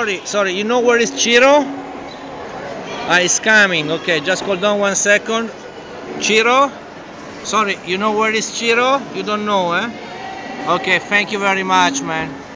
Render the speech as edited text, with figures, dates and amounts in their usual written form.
Sorry, you know where is Chiro? Ah, it's coming. Okay, just hold on 1 second. Chiro? Sorry, you know where is Chiro? You don't know, eh? Okay, thank you very much, man.